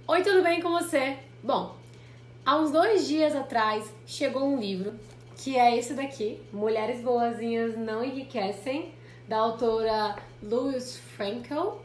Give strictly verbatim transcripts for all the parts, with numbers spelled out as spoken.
Oi, tudo bem com você? Bom, há uns dois dias atrás chegou um livro, que é esse daqui, Mulheres Boazinhas Não Enriquecem, da autora Louise Frankel.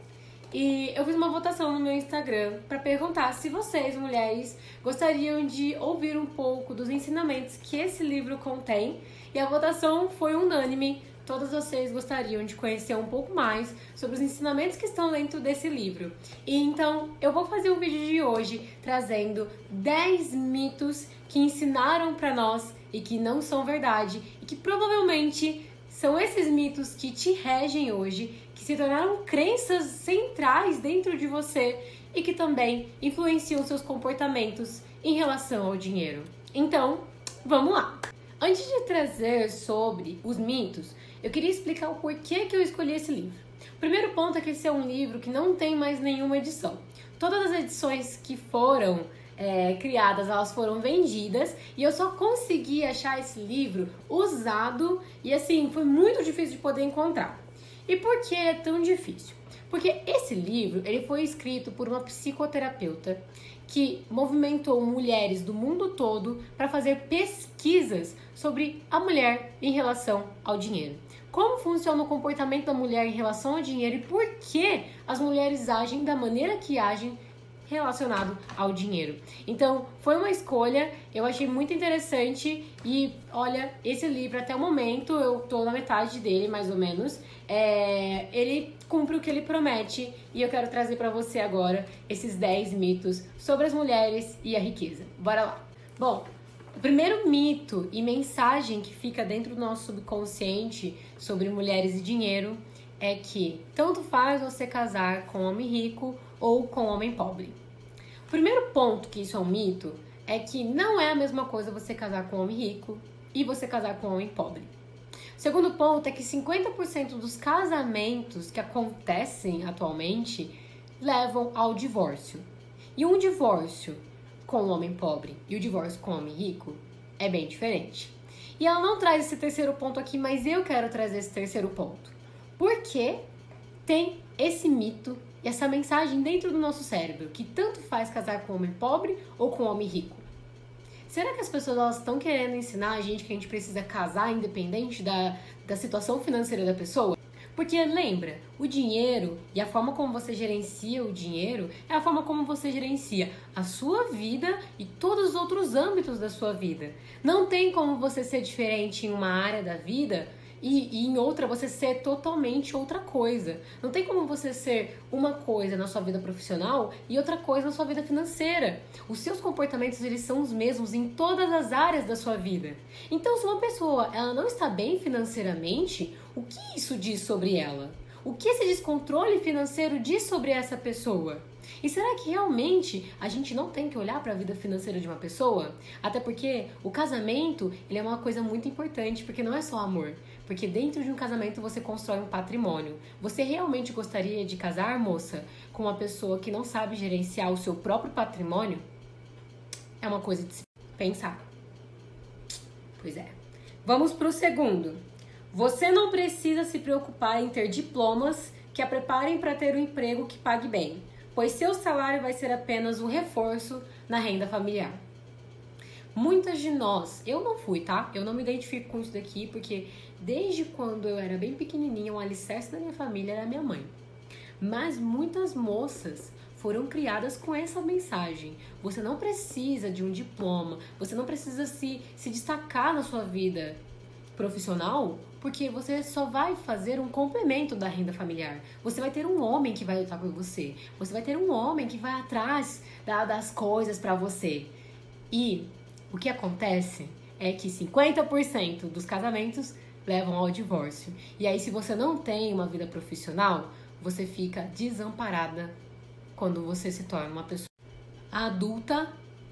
E eu fiz uma votação no meu Instagram para perguntar se vocês, mulheres, gostariam de ouvir um pouco dos ensinamentos que esse livro contém. E a votação foi unânime. Todas vocês gostariam de conhecer um pouco mais sobre os ensinamentos que estão dentro desse livro. E então eu vou fazer o vídeo de hoje trazendo dez mitos que ensinaram para nós e que não são verdade e que provavelmente são esses mitos que te regem hoje, que se tornaram crenças centrais dentro de você e que também influenciam seus comportamentos em relação ao dinheiro. Então, vamos lá! Antes de trazer sobre os mitos, eu queria explicar o porquê que eu escolhi esse livro. O primeiro ponto é que esse é um livro que não tem mais nenhuma edição. Todas as edições que foram é, criadas, elas foram vendidas e eu só consegui achar esse livro usado e assim, foi muito difícil de poder encontrar. E por que é tão difícil? Porque esse livro ele foi escrito por uma psicoterapeuta que movimentou mulheres do mundo todo para fazer pesquisas sobre a mulher em relação ao dinheiro. Como funciona o comportamento da mulher em relação ao dinheiro e por que as mulheres agem da maneira que agem relacionado ao dinheiro. Então, foi uma escolha, eu achei muito interessante e, olha, esse livro até o momento, eu tô na metade dele, mais ou menos, é, ele cumpre o que ele promete e eu quero trazer pra você agora esses dez mitos sobre as mulheres e a riqueza. Bora lá! Bom, o primeiro mito e mensagem que fica dentro do nosso subconsciente sobre mulheres e dinheiro é que tanto faz você casar com um homem rico ou com um homem pobre. O primeiro ponto que isso é um mito é que não é a mesma coisa você casar com um homem rico e você casar com um homem pobre. O segundo ponto é que cinquenta por cento dos casamentos que acontecem atualmente levam ao divórcio. E um divórcio com um homem pobre e o divórcio com um homem rico é bem diferente. E ela não traz esse terceiro ponto aqui, mas eu quero trazer esse terceiro ponto. Porque tem esse mito e essa mensagem dentro do nosso cérebro, que tanto faz casar com um homem pobre ou com um homem rico. Será que as pessoas elas estão querendo ensinar a gente que a gente precisa casar independente da, da situação financeira da pessoa? Porque lembra, o dinheiro e a forma como você gerencia o dinheiro é a forma como você gerencia a sua vida e todos os outros âmbitos da sua vida. Não tem como você ser diferente em uma área da vida E, e em outra você ser totalmente outra coisa. Não tem como você ser uma coisa na sua vida profissional e outra coisa na sua vida financeira. Os seus comportamentos eles são os mesmos em todas as áreas da sua vida. Então, se uma pessoa ela não está bem financeiramente, o que isso diz sobre ela? O que esse descontrole financeiro diz sobre essa pessoa? E será que realmente a gente não tem que olhar para a vida financeira de uma pessoa? Até porque o casamento ele é uma coisa muito importante, porque não é só amor. Porque dentro de um casamento você constrói um patrimônio. Você realmente gostaria de casar, moça, com uma pessoa que não sabe gerenciar o seu próprio patrimônio? É uma coisa de se pensar. Pois é. Vamos para o segundo. Você não precisa se preocupar em ter diplomas que a preparem para ter um emprego que pague bem, pois seu salário vai ser apenas um reforço na renda familiar. Muitas de nós, eu não fui, tá? Eu não me identifico com isso daqui, porque desde quando eu era bem pequenininha, um alicerce da minha família era a minha mãe. Mas muitas moças foram criadas com essa mensagem. Você não precisa de um diploma, você não precisa se, se destacar na sua vida profissional, porque você só vai fazer um complemento da renda familiar. Você vai ter um homem que vai lutar por você. Você vai ter um homem que vai atrás da, das coisas pra você. E o que acontece é que cinquenta por cento dos casamentos levam ao divórcio. E aí, se você não tem uma vida profissional, você fica desamparada quando você se torna uma pessoa adulta,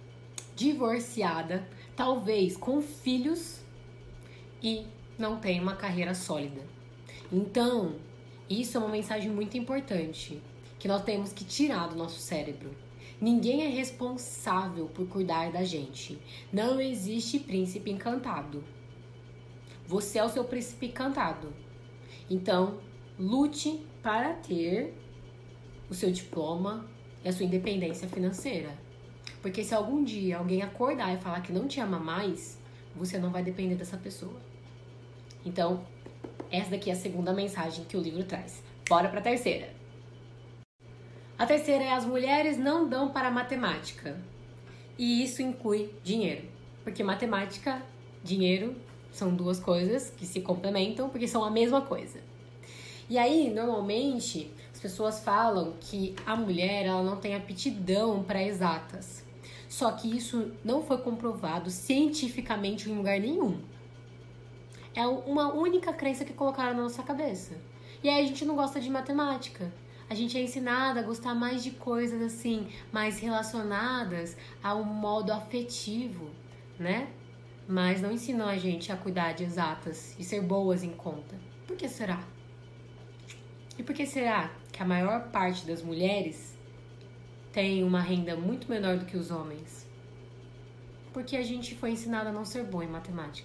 divorciada, talvez com filhos e não tem uma carreira sólida. Então, isso é uma mensagem muito importante que nós temos que tirar do nosso cérebro. Ninguém é responsável por cuidar da gente. Não existe príncipe encantado. Você é o seu príncipe encantado. Então, lute para ter o seu diploma, é a sua independência financeira. Porque se algum dia alguém acordar e falar que não te ama mais, você não vai depender dessa pessoa. Então, essa daqui é a segunda mensagem que o livro traz. Bora pra terceira. A terceira é: as mulheres não dão para a matemática. E isso inclui dinheiro. Porque matemática, dinheiro, são duas coisas que se complementam, porque são a mesma coisa. E aí, normalmente, as pessoas falam que a mulher ela não tem aptidão para exatas. Só que isso não foi comprovado cientificamente em lugar nenhum. É uma única crença que colocaram na nossa cabeça. E aí a gente não gosta de matemática. A gente é ensinada a gostar mais de coisas assim, mais relacionadas ao modo afetivo, né? Mas não ensinam a gente a cuidar de exatas e ser boas em conta. Por que será? E por que será que a maior parte das mulheres tem uma renda muito menor do que os homens? Porque a gente foi ensinada a não ser boa em matemática.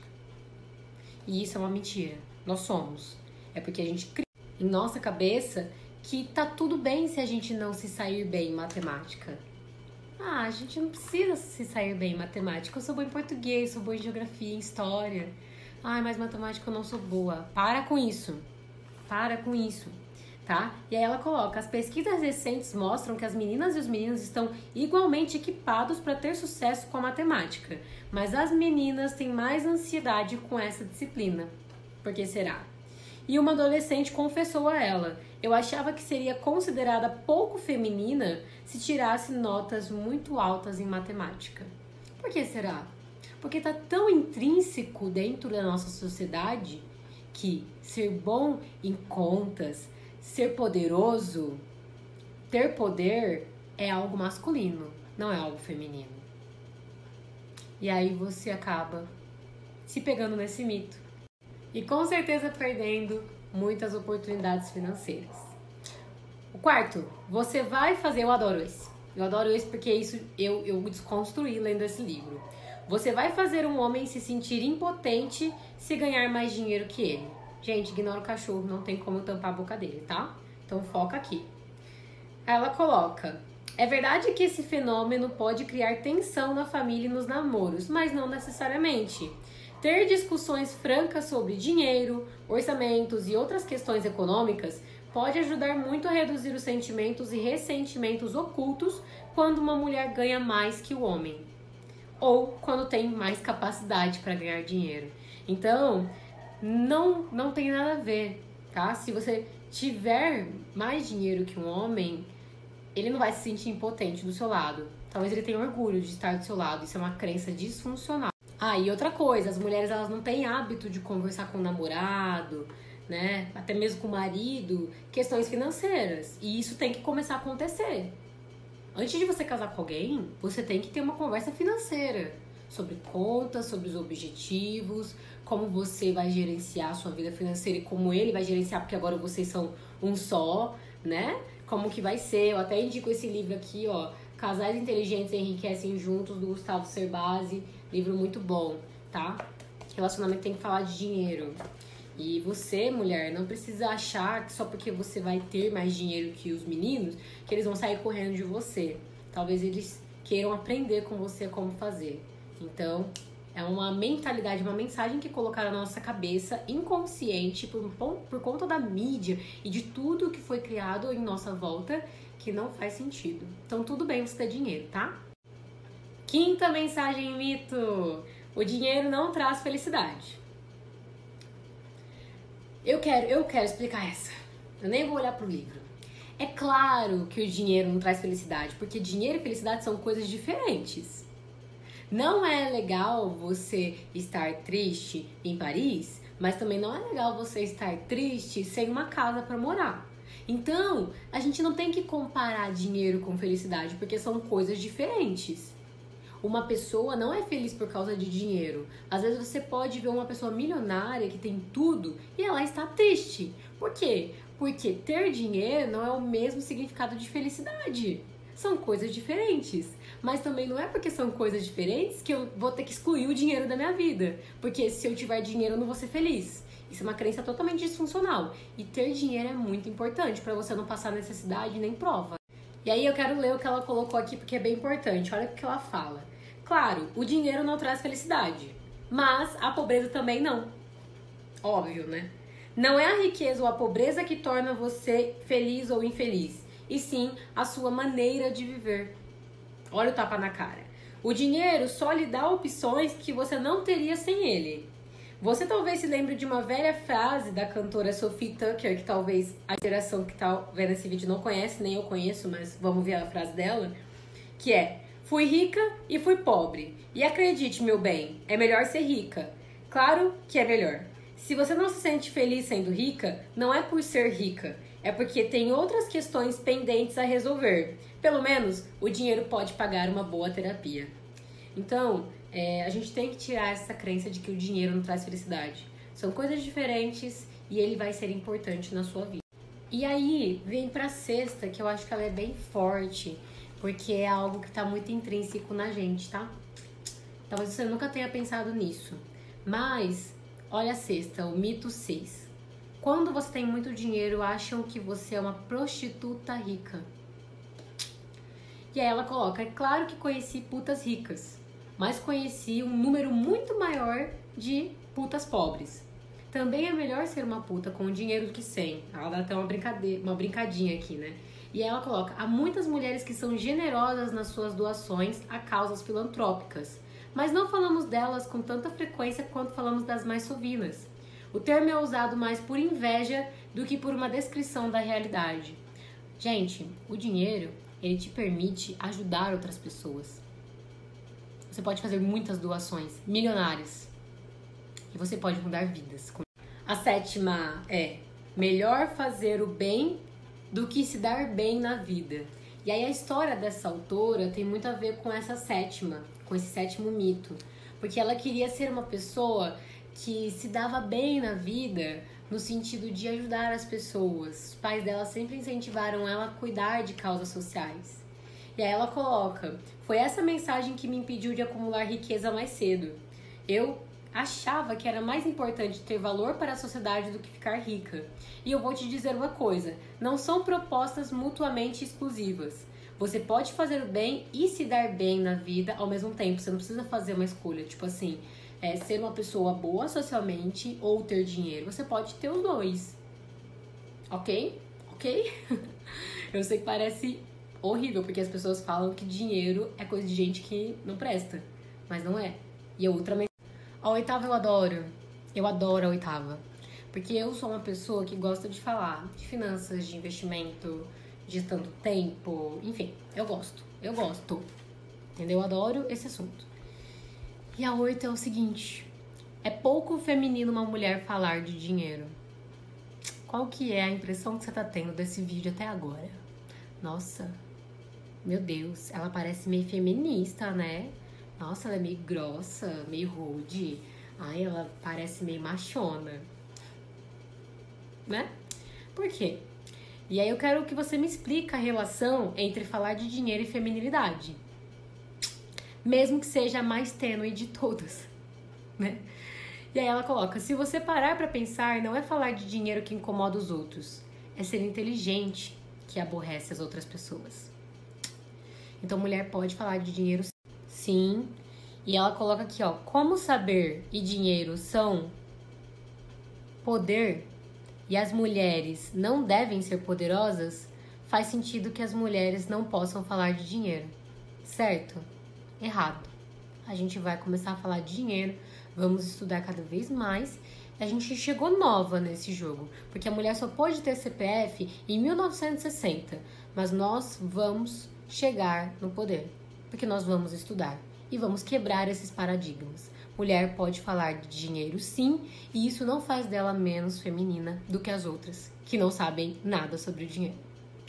E isso é uma mentira. Nós somos. É porque a gente cria em nossa cabeça que tá tudo bem se a gente não se sair bem em matemática. Ah, a gente não precisa se sair bem em matemática. Eu sou boa em português, sou boa em geografia, em história. Ai, mas matemática eu não sou boa. Para com isso. Para com isso. Tá? E aí ela coloca: as pesquisas recentes mostram que as meninas e os meninos estão igualmente equipados para ter sucesso com a matemática, mas as meninas têm mais ansiedade com essa disciplina. Por que será? E uma adolescente confessou a ela: eu achava que seria considerada pouco feminina se tirasse notas muito altas em matemática. Por que será? Porque está tão intrínseco dentro da nossa sociedade que ser bom em contas, ser poderoso, ter poder é algo masculino, não é algo feminino. E aí você acaba se pegando nesse mito e com certeza perdendo muitas oportunidades financeiras. O quarto, você vai fazer, eu adoro esse. Eu adoro esse porque isso eu, eu desconstruí lendo esse livro. Você vai fazer um homem se sentir impotente se ganhar mais dinheiro que ele. Gente, ignora o cachorro, não tem como tampar a boca dele, tá? Então foca aqui. Ela coloca: é verdade que esse fenômeno pode criar tensão na família e nos namoros, mas não necessariamente. Ter discussões francas sobre dinheiro, orçamentos e outras questões econômicas pode ajudar muito a reduzir os sentimentos e ressentimentos ocultos quando uma mulher ganha mais que o homem, ou quando tem mais capacidade para ganhar dinheiro. Então, não, não tem nada a ver, tá? Se você tiver mais dinheiro que um homem, ele não vai se sentir impotente do seu lado. Talvez ele tenha orgulho de estar do seu lado. Isso é uma crença disfuncional. Ah, e outra coisa, as mulheres elas não têm hábito de conversar com o namorado, né? Até mesmo com o marido, questões financeiras. E isso tem que começar a acontecer. Antes de você casar com alguém, você tem que ter uma conversa financeira sobre contas, sobre os objetivos, como você vai gerenciar a sua vida financeira e como ele vai gerenciar, porque agora vocês são um só, né? Como que vai ser? Eu até indico esse livro aqui, ó, Casais Inteligentes Enriquecem Juntos, do Gustavo Cerbasi. Livro muito bom, tá? Relacionamento tem que falar de dinheiro. E você, mulher, não precisa achar que só porque você vai ter mais dinheiro que os meninos, que eles vão sair correndo de você. Talvez eles queiram aprender com você como fazer. Então, é uma mentalidade, uma mensagem que colocaram na nossa cabeça inconsciente por, por conta da mídia e de tudo que foi criado em nossa volta que não faz sentido. Então, tudo bem você ter dinheiro, tá? Quinta mensagem mito: o dinheiro não traz felicidade. Eu quero, eu quero explicar essa. Eu nem vou olhar pro livro. É claro que o dinheiro não traz felicidade, porque dinheiro e felicidade são coisas diferentes. Não é legal você estar triste em Paris, mas também não é legal você estar triste sem uma casa para morar. Então, a gente não tem que comparar dinheiro com felicidade, porque são coisas diferentes. Uma pessoa não é feliz por causa de dinheiro. Às vezes você pode ver uma pessoa milionária que tem tudo e ela está triste. Por quê? Porque ter dinheiro não é o mesmo significado de felicidade. São coisas diferentes. Mas também não é porque são coisas diferentes que eu vou ter que excluir o dinheiro da minha vida. Porque se eu tiver dinheiro eu não vou ser feliz. Isso é uma crença totalmente disfuncional. E ter dinheiro é muito importante para você não passar necessidade nem prova. E aí eu quero ler o que ela colocou aqui porque é bem importante. Olha o que ela fala. Claro, o dinheiro não traz felicidade, mas a pobreza também não. Óbvio, né? Não é a riqueza ou a pobreza que torna você feliz ou infeliz, e sim a sua maneira de viver. Olha o tapa na cara. O dinheiro só lhe dá opções que você não teria sem ele. Você talvez se lembre de uma velha frase da cantora Sophie Tucker, que talvez a geração que tá vendo esse vídeo não conhece, nem eu conheço, mas vamos ver a frase dela, que é: fui rica e fui pobre. E acredite, meu bem, é melhor ser rica. Claro que é melhor. Se você não se sente feliz sendo rica, não é por ser rica, é porque tem outras questões pendentes a resolver. Pelo menos, o dinheiro pode pagar uma boa terapia. Então, é, a gente tem que tirar essa crença de que o dinheiro não traz felicidade. São coisas diferentes e ele vai ser importante na sua vida. E aí, vem pra sexta, que eu acho que ela é bem forte, porque é algo que tá muito intrínseco na gente, tá? Talvez você nunca tenha pensado nisso, mas olha a sexta, o mito seis. Quando você tem muito dinheiro, acham que você é uma prostituta rica. E aí ela coloca: é claro que conheci putas ricas, mas conheci um número muito maior de putas pobres. Também é melhor ser uma puta com dinheiro do que sem. Ela dá até uma, brincadeira, uma brincadinha aqui, né? E ela coloca: há muitas mulheres que são generosas nas suas doações a causas filantrópicas, mas não falamos delas com tanta frequência quanto falamos das mais sovinas. O termo é usado mais por inveja do que por uma descrição da realidade. Gente, o dinheiro, ele te permite ajudar outras pessoas. Você pode fazer muitas doações milionárias e você pode mudar vidas. A sétima é: melhor fazer o bem do que se dar bem na vida. E aí a história dessa autora tem muito a ver com essa sétima, com esse sétimo mito, porque ela queria ser uma pessoa que se dava bem na vida no sentido de ajudar as pessoas. Os pais dela sempre incentivaram ela a cuidar de causas sociais. E aí ela coloca: foi essa mensagem que me impediu de acumular riqueza mais cedo. Eu achava que era mais importante ter valor para a sociedade do que ficar rica. E eu vou te dizer uma coisa: não são propostas mutuamente exclusivas. Você pode fazer o bem e se dar bem na vida ao mesmo tempo. Você não precisa fazer uma escolha, tipo assim, é, ser uma pessoa boa socialmente ou ter dinheiro. Você pode ter os dois. Ok? Ok? Eu sei que parece horrível, porque as pessoas falam que dinheiro é coisa de gente que não presta. Mas não é. E a outra... A oitava eu adoro. Eu adoro a oitava. Porque eu sou uma pessoa que gosta de falar de finanças, de investimento, de tanto tempo, enfim, eu gosto, eu gosto, entendeu? Eu adoro esse assunto. E a oito é o seguinte: é pouco feminino uma mulher falar de dinheiro. Qual que é a impressão que você tá tendo desse vídeo até agora? Nossa, meu Deus, ela parece meio feminista, né? Nossa, ela é meio grossa, meio rude. Ai, ela parece meio machona, né? Por quê? E aí eu quero que você me explique a relação entre falar de dinheiro e feminilidade. Mesmo que seja a mais tênue de todas, né? E aí ela coloca: se você parar pra pensar, não é falar de dinheiro que incomoda os outros, é ser inteligente que aborrece as outras pessoas. Então mulher pode falar de dinheiro sim. E ela coloca aqui, ó: como saber e dinheiro são poder e as mulheres não devem ser poderosas, faz sentido que as mulheres não possam falar de dinheiro, certo? Errado. A gente vai começar a falar de dinheiro, vamos estudar cada vez mais. A gente chegou nova nesse jogo, porque a mulher só pode ter C P F em mil novecentos e sessenta, mas nós vamos chegar no poder, porque nós vamos estudar e vamos quebrar esses paradigmas. Mulher pode falar de dinheiro sim, e isso não faz dela menos feminina do que as outras, que não sabem nada sobre o dinheiro.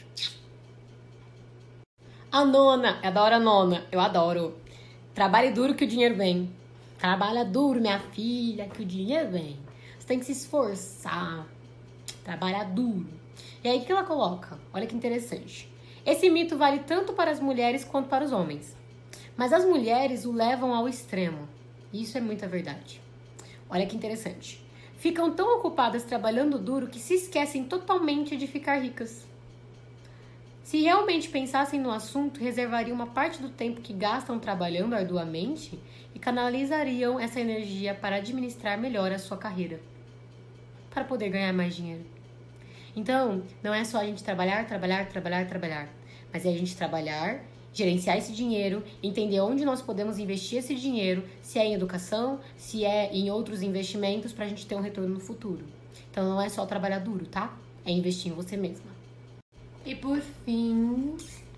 A nona, eu adoro a nona, eu adoro. Trabalhe duro que o dinheiro vem. Trabalha duro, minha filha, que o dinheiro vem. Você tem que se esforçar, trabalhar duro. E aí o que ela coloca? Olha que interessante. Esse mito vale tanto para as mulheres quanto para os homens. Mas as mulheres o levam ao extremo. Isso é muita verdade. Olha que interessante. Ficam tão ocupadas trabalhando duro que se esquecem totalmente de ficar ricas. Se realmente pensassem no assunto, reservariam uma parte do tempo que gastam trabalhando arduamente e canalizariam essa energia para administrar melhor a sua carreira, para poder ganhar mais dinheiro. Então, não é só a gente trabalhar, trabalhar, trabalhar, trabalhar, mas é a gente trabalhar, gerenciar esse dinheiro, entender onde nós podemos investir esse dinheiro, se é em educação, se é em outros investimentos, para a gente ter um retorno no futuro. Então, não é só trabalhar duro, tá? É investir em você mesma. E por fim,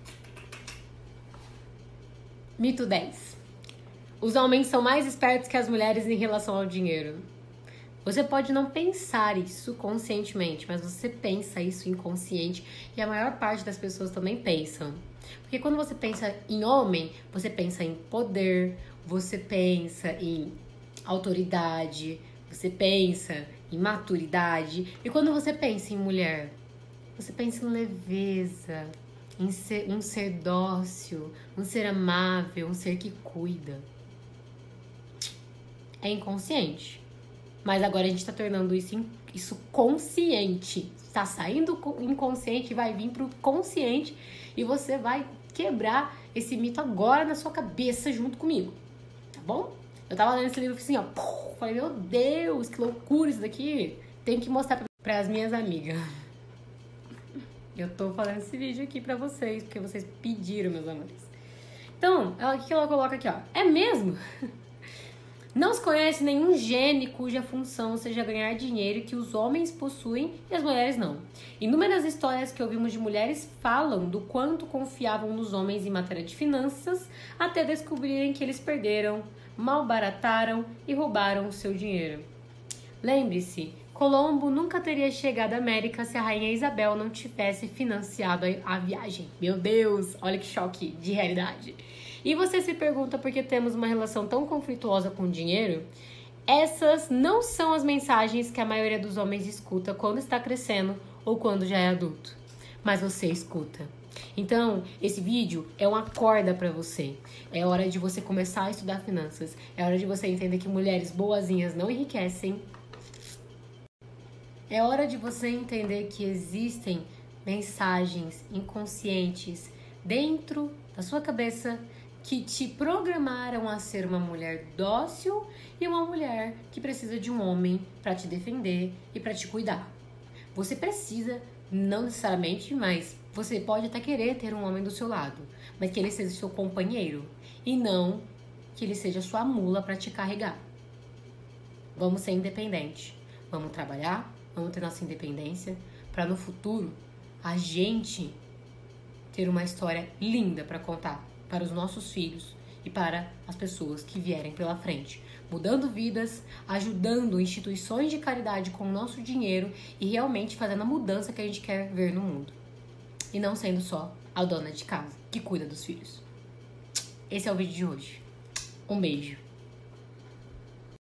mito dez. Os homens são mais espertos que as mulheres em relação ao dinheiro. Você pode não pensar isso conscientemente, mas você pensa isso inconsciente e a maior parte das pessoas também pensam. Porque quando você pensa em homem, você pensa em poder, você pensa em autoridade, você pensa em maturidade. E quando você pensa em mulher, você pensa em leveza, em ser, um ser dócil, um ser amável, um ser que cuida. É inconsciente. Mas agora a gente tá tornando isso, isso consciente. Tá saindo do inconsciente e vai vir pro consciente. E você vai quebrar esse mito agora na sua cabeça junto comigo. Tá bom? Eu tava lendo esse livro assim, ó. Falei, meu Deus, que loucura isso daqui. Tenho que mostrar para as minhas amigas. Eu tô fazendo esse vídeo aqui pra vocês, porque vocês pediram, meus amores. Então, ela, o que ela coloca aqui, ó? É mesmo? Não se conhece nenhum gene cuja função seja ganhar dinheiro que os homens possuem e as mulheres não. Inúmeras histórias que ouvimos de mulheres falam do quanto confiavam nos homens em matéria de finanças, até descobrirem que eles perderam, malbarataram e roubaram o seu dinheiro. Lembre-se, Colombo nunca teria chegado à América se a rainha Isabel não tivesse financiado a viagem. Meu Deus, olha que choque de realidade. E você se pergunta por que temos uma relação tão conflituosa com o dinheiro? Essas não são as mensagens que a maioria dos homens escuta quando está crescendo ou quando já é adulto. Mas você escuta. Então, esse vídeo é uma corda para você. É hora de você começar a estudar finanças. É hora de você entender que mulheres boazinhas não enriquecem. É hora de você entender que existem mensagens inconscientes dentro da sua cabeça que te programaram a ser uma mulher dócil e uma mulher que precisa de um homem para te defender e para te cuidar. Você precisa, não necessariamente, mas você pode até querer ter um homem do seu lado, mas que ele seja seu companheiro e não que ele seja sua mula para te carregar. Vamos ser independentes, vamos trabalhar, vamos ter nossa independência para no futuro a gente ter uma história linda para contar para os nossos filhos e para as pessoas que vierem pela frente, mudando vidas, ajudando instituições de caridade com o nosso dinheiro e realmente fazendo a mudança que a gente quer ver no mundo. E não sendo só a dona de casa que cuida dos filhos. Esse é o vídeo de hoje. Um beijo.